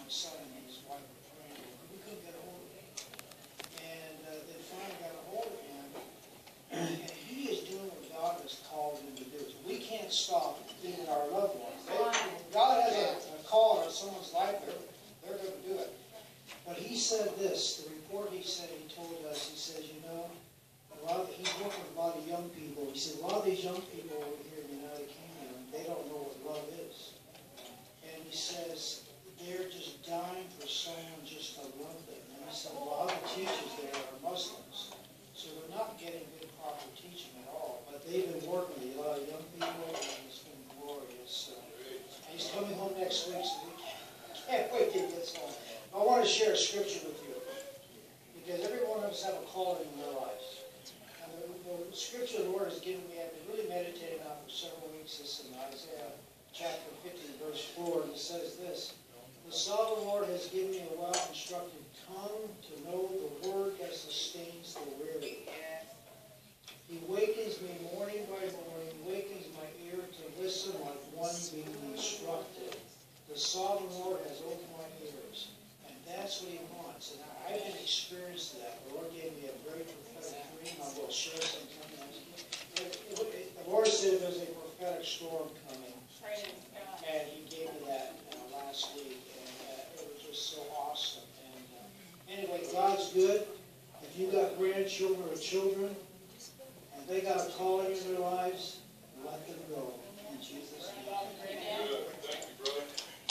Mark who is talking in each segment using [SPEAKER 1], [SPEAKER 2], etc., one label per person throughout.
[SPEAKER 1] son and his wife were praying. We couldn't get a hold of him. And they finally got a hold of him. And he is doing what God has called him to do. So we can't stop even our loved ones. God has a call on someone's life, they're going to do it. But he said this, the report he said, he told us, he says, you know, he's working with a lot of young people. He said, a lot of these young people over here in the United Kingdom, they don't know what love is. And he says, they're just dying for someone just to love them. And he said, a lot of the teachers there are Muslims. So they're not getting good proper teaching at all. But they've been working with a lot of young people, and it's been glorious. And he's coming home next week, so we can't wait till he gets home. I want to share a scripture with you, because every one of us have a calling in their lives. And the scripture the Lord has given me, I've been really meditating on for several weeks. It's in Isaiah chapter 50, verse 4, and it says this: the sovereign Lord has given me a well-instructed tongue to know the word that sustains the weary. He wakens me morning by morning, wakens my ear to listen like one being instructed. The sovereign Lord has opened my ears. And that's what he wants. And I've been experienced that. The Lord gave me a very prophetic dream. I will share some time. The Lord said there's a prophetic storm coming. And he gave me that last week. And it was just so awesome. And anyway, God's good. If you got grandchildren or children, and they got a calling in their lives, let them go. In Jesus' name.
[SPEAKER 2] Good. Thank you, brother.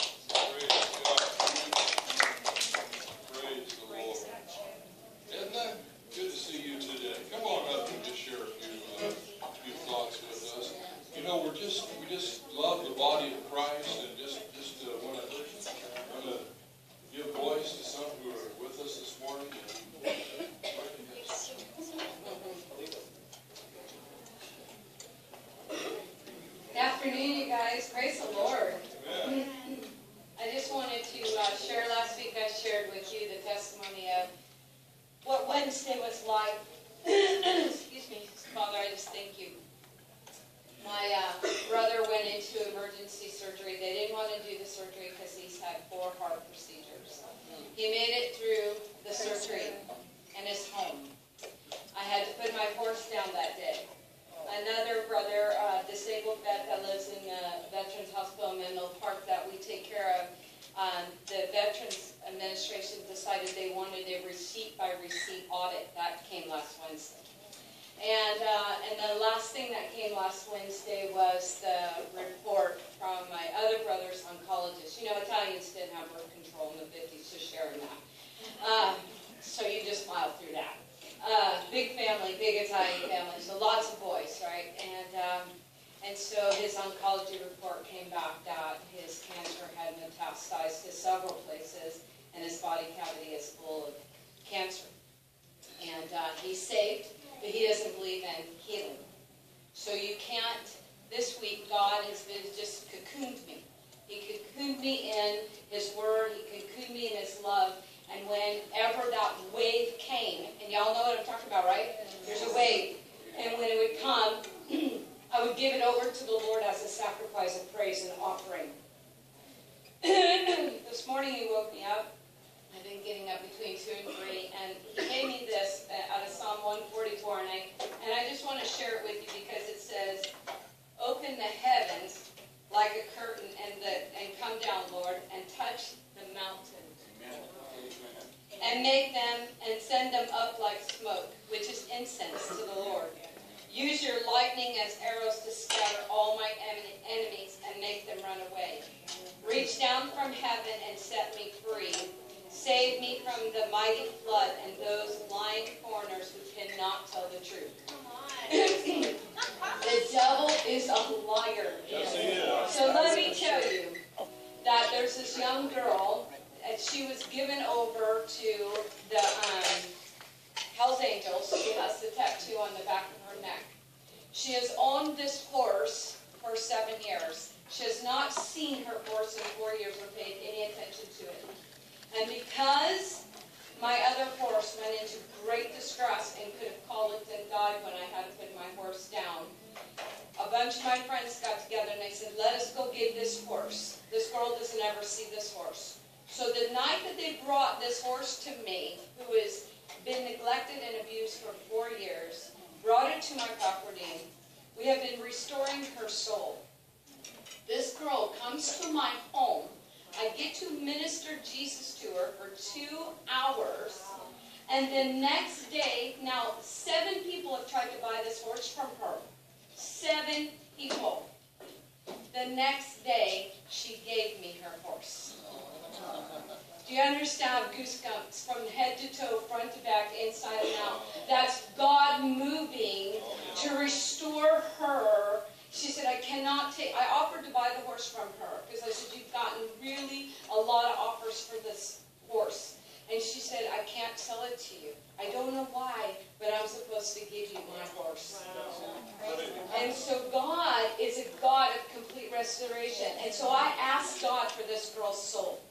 [SPEAKER 2] Praise the Lord. Isn't that good to see you today? Come on up and just share a few thoughts with us. You know, we just love the body of Christ, and just want to give voice to some who are with us this morning.
[SPEAKER 3] Good afternoon, you guys. Praise the Lord.
[SPEAKER 2] Amen.
[SPEAKER 3] I just wanted to share, last week I shared with you the testimony of what Wednesday was like. Excuse me, Father, I just thank you. My brother went into emergency surgery. They didn't want to do the surgery because he's had 4 heart procedures. He made it through the surgery and is home. I had to put my horse down that day. Another brother, disabled vet that lives in the Veterans Hospital in Menlo Park that we take care of, the Veterans Administration decided they wanted a receipt-by-receipt audit. That came last Wednesday. And the last thing that came last Wednesday was the report from my other brother's oncologist. You know, Italians didn't have birth control in the 50s, so sharing that. So you just smile through that. Big family, big Italian family, so lots of boys, right? And so his oncology report came back that his cancer had metastasized to several places, and his body cavity is full of cancer. And he's saved, but he doesn't believe in healing. So you can't, this week God has been just cocooned me. He cocooned me in his word, he cocooned me in his love. And whenever that wave came, and y'all know what I'm talking about, right? There's a wave. And when it would come, I would give it over to the Lord as a sacrifice of praise and offering. This morning he woke me up. I've been getting up between 2 and 3, and he gave me this out of Psalm 144, and I just want to share it with you because it says, "Open the heavens like a curtain, and come down, Lord, and touch the mountains. And make them and send them up like smoke, which is incense to the Lord. Use your lightning as arrows to scatter all my enemies and make them run away. Reach down from heaven and set me free. Save me from the mighty flood and those lying foreigners who cannot tell the truth." The devil is a liar.
[SPEAKER 2] Yes, he is.
[SPEAKER 3] So let me tell you that there's this young girl, and she was given over to the Hell's Angels. She has the tattoo on the back of her neck. She has owned this horse for 7 years. She has not seen her horse in 4 years or paid any attention to it. And because my other horse went into great distress and could have colicked and died when I had to put my horse down, a bunch of my friends got together and they said, "Let us go get this horse. This girl doesn't ever see this horse." So the night that they brought this horse to me, who has been neglected and abused for 4 years, brought it to my property, we have been restoring her soul. This girl comes to my home. I get to minister Jesus to her for 2 hours. And the next day, now 7 people have tried to buy this horse from her. 7 people. The next day, she gave me her horse. Do you understand? Goosebumps from head to toe, front to back, inside and out. That's God moving to restore her. She said, I offered to buy the horse from her because I said, you've gotten really a lot of offers for this horse. And she said, I can't sell it to you. I don't know why, but I'm supposed to give you my horse. And so God is a God of complete restoration. And so I asked God for this girl's soul.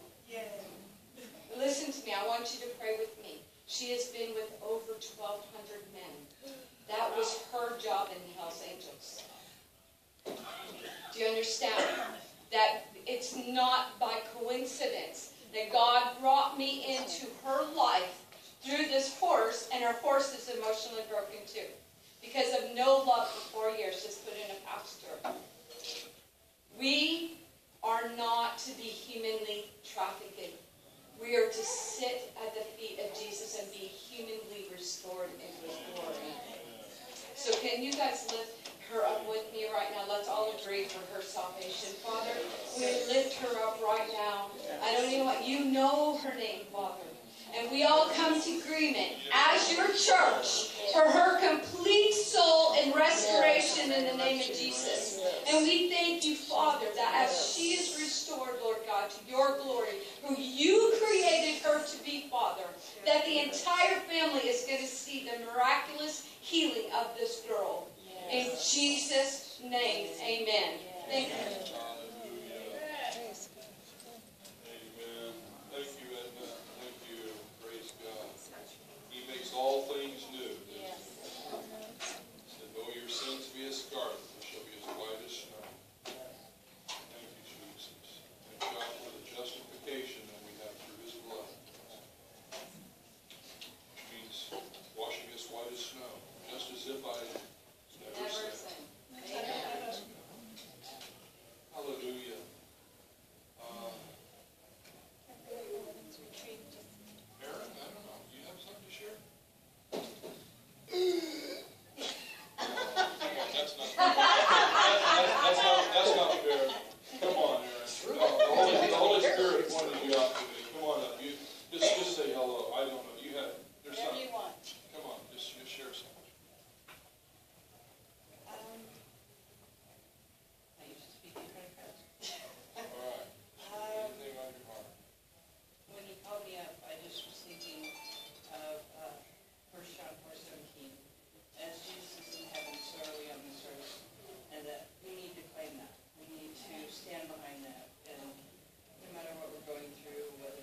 [SPEAKER 3] Listen to me. I want you to pray with me. She has been with over 1,200 men. That was her job in the Hells Angels. Do you understand? That it's not by coincidence that God brought me into her life through this horse, and her horse is emotionally broken too. Because of no love for 4 years, just put in a pasture. We are not to be humanly trafficked. We are to sit at the feet of Jesus and be humanly restored into His glory. So can you guys lift her up with me right now? Let's all agree for her salvation. Father, we lift her up right now. I don't even want, you know her name, Father. And we all come to agreement as your church for her complete soul and restoration in the name of Jesus. And we thank you, Father, that as she is restored, Lord God, to your glory, who you created her to be, Father, that the entire family is going to see the miraculous healing of this girl. In Jesus' name, amen. Thank you.
[SPEAKER 2] All things new. Said, though your sins be as scarlet, they shall be as white as snow. Thank you, Jesus. Thank God for the justification that we have through His blood. Which means washing us white as snow, just as if I never sinned. Hallelujah. Aaron, I don't know. Do you have something to share? That's not fair. Come on, Aaron. The Holy Spirit pointed you out to me. Come on up. You just say hello. I don't know. There's
[SPEAKER 3] Whatever
[SPEAKER 2] something.
[SPEAKER 3] you want.
[SPEAKER 2] Come on, just share something.
[SPEAKER 4] I used to speak in credit cards.
[SPEAKER 2] All right. Anything on your heart?
[SPEAKER 4] When you called me up, I just was thinking of 1 John 4:17. As Jesus is in heaven, so are we on this earth. And that we need to claim that. We need to stand behind that. And no matter what we're going through, whether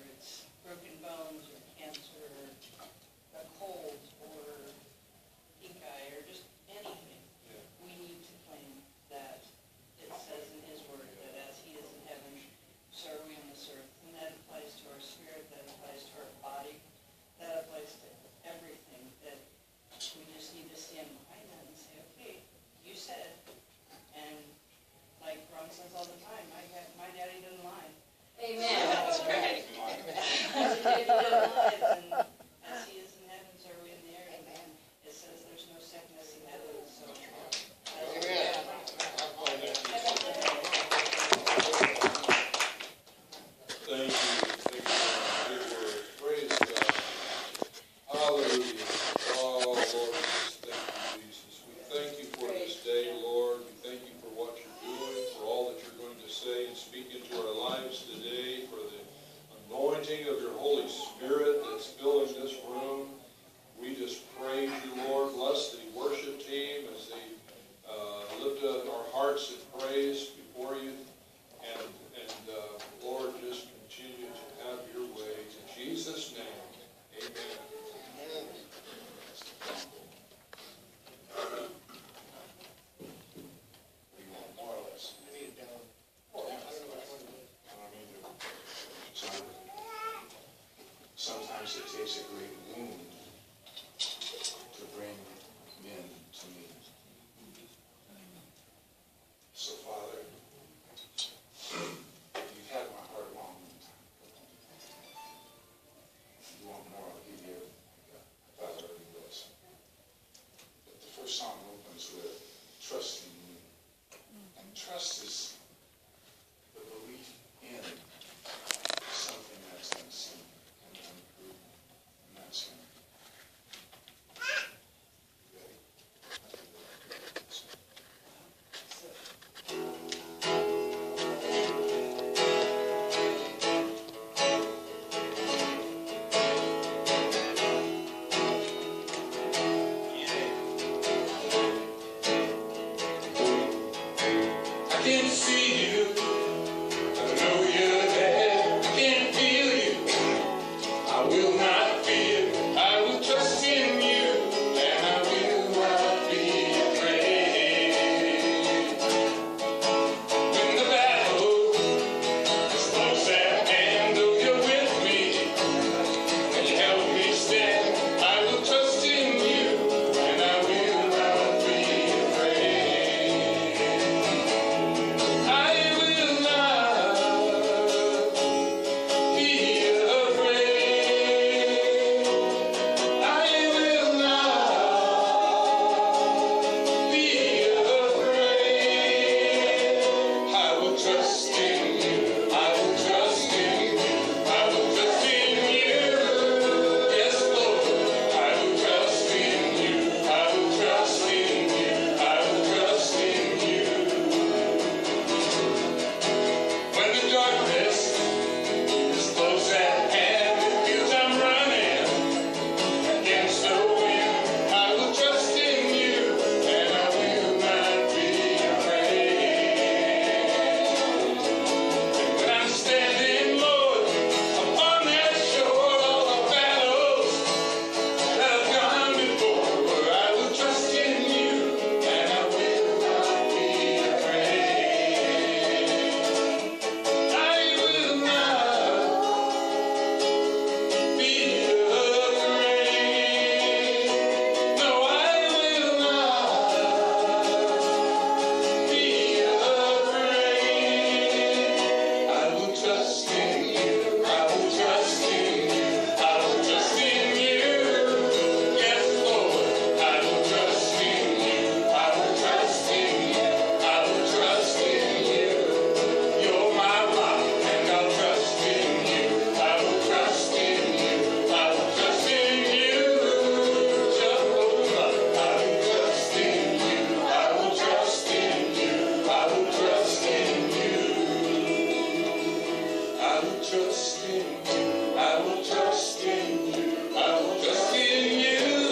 [SPEAKER 5] sometimes it takes a great wound to bring men to me. So, Father, you've had my heart a long time. If you want more, I'll give you everything. I thought I already was. But the first song opens with trusting you. And trust is the belief in something that's unseen and unproven. And that's Him. You ready? I can see you. I know you're there. I can feel you. I will not fear. I will trust in you, and I will not be afraid. When the battle is close at hand, oh, you're with me, and you help me stand. I will trust in you, and I will not be afraid. I will not be afraid. I will not be afraid. I will trust in you. I will trust in you. I will trust in you. Yes, Lord. I will trust in you. I will trust in you. I will trust in you. When the darkness is close at hand, it feels I'm running against the wind. I will trust in you, and I will not be afraid. When I'm standing, Lord, upon that shore, all the battles that have gone before, I will trust in you, and I will not be afraid. I will not be afraid. No, I will not be afraid. I will trust in you. I will trust in you. I will trust in you. Yes, Lord. I will trust in you. I will trust in you. I will trust in you. You're my rock, and I'll trust in you. I will trust in you. I will trust in you. Jehovah, I will trust in you. I will trust in you. I will trust in you. I will trust in you. I will trust in you. I will trust in you.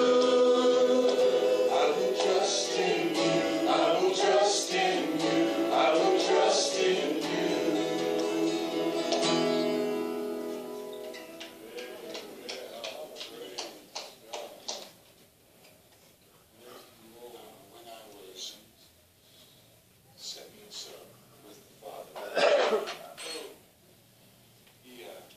[SPEAKER 5] I will trust in you. I will trust in you. I will trust in you. When I was setting this up with the Father, he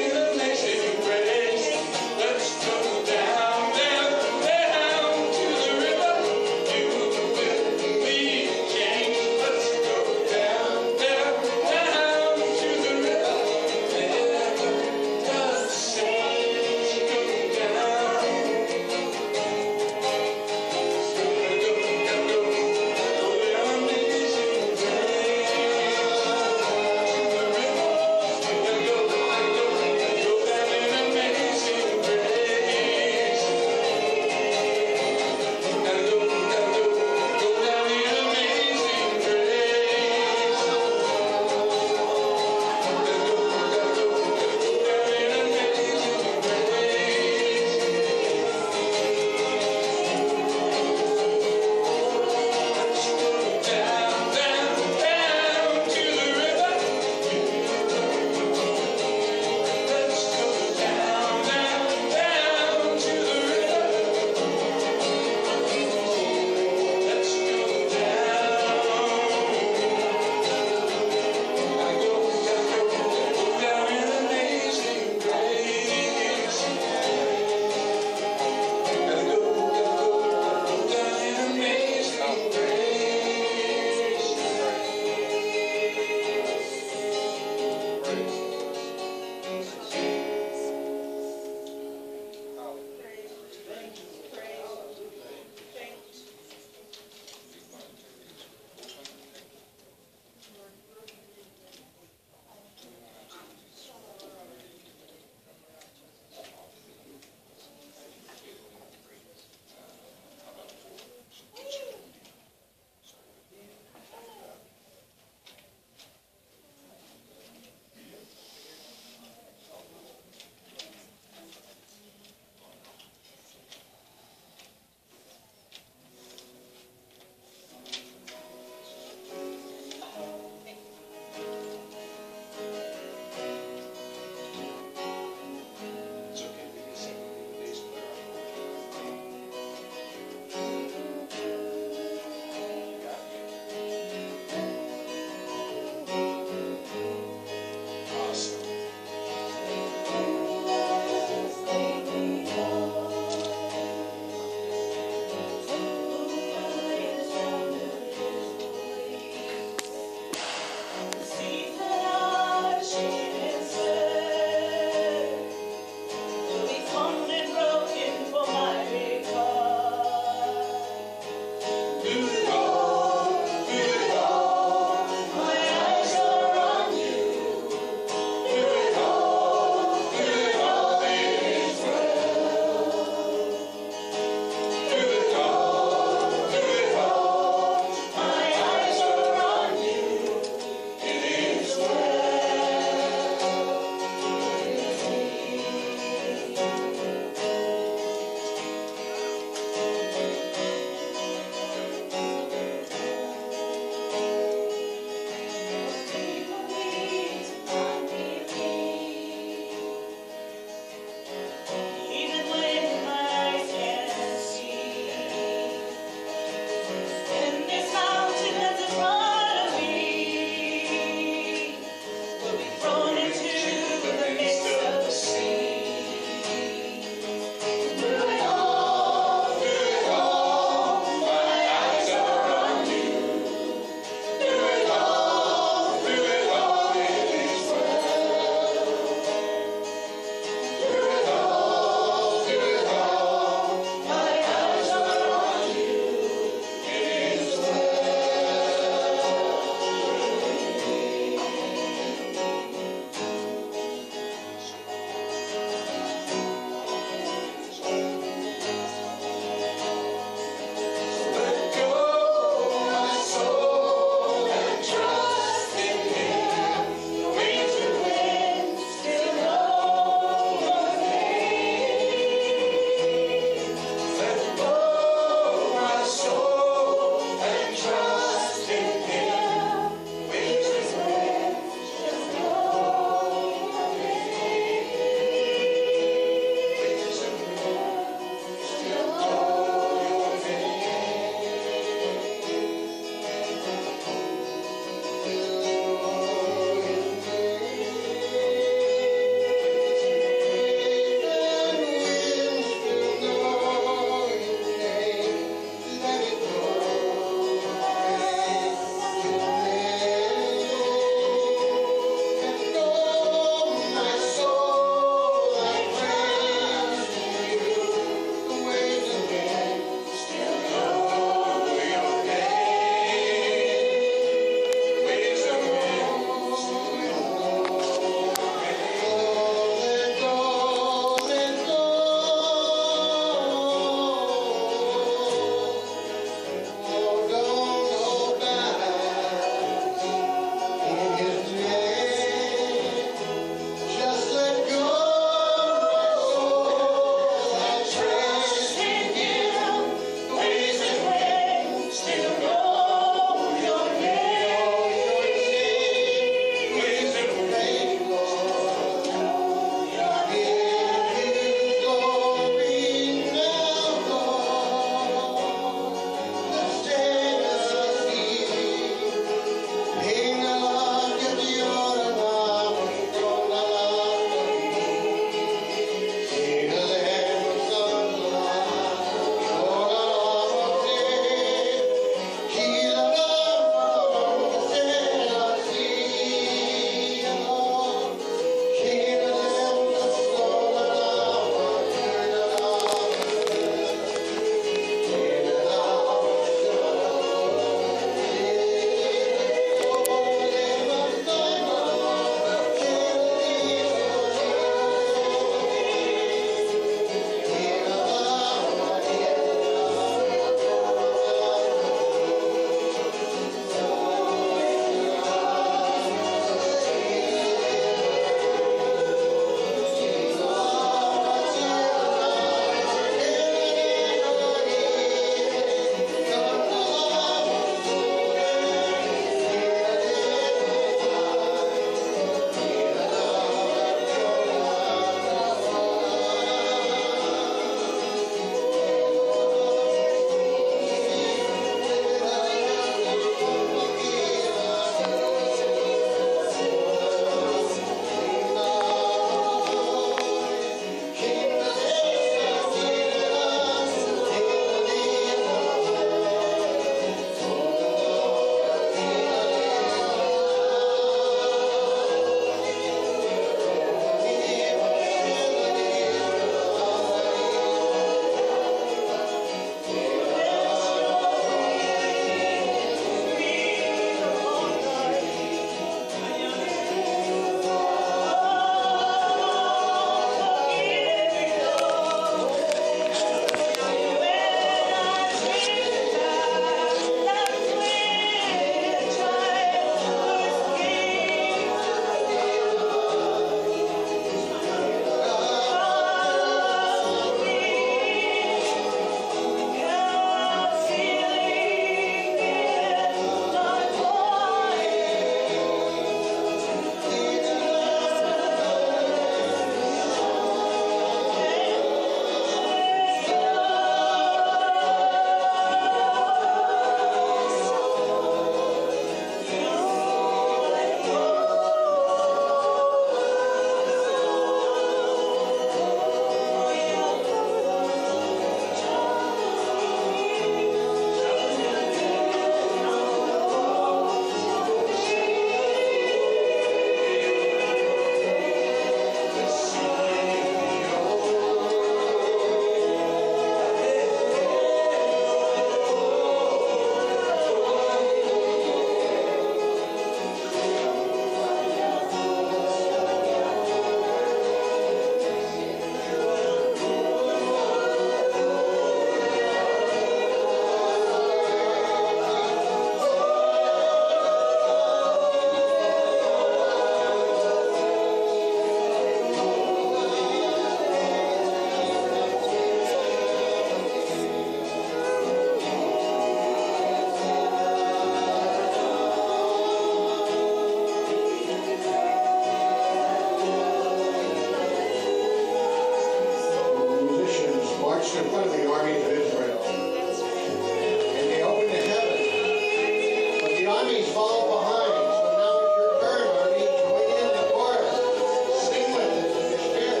[SPEAKER 6] marched in front of the army of Israel. And they opened the heavens. But the armies followed behind. So now it's your turn, army. Join in the chorus. Sing with us in your spirit.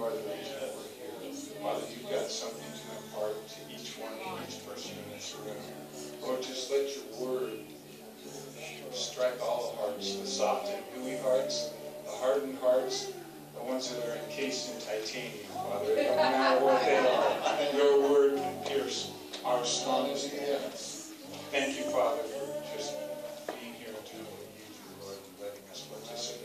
[SPEAKER 5] part of the reason that we're here. Father, you've got something to impart to each one and each person in this room. Lord, just let your word strike all hearts, the soft and gooey hearts, the hardened hearts, the ones that are encased in titanium, Father. It don't matter what they are. Your word can pierce our strongest hands. Thank you, Father, for just being here and doing what you do, Lord, and letting us participate.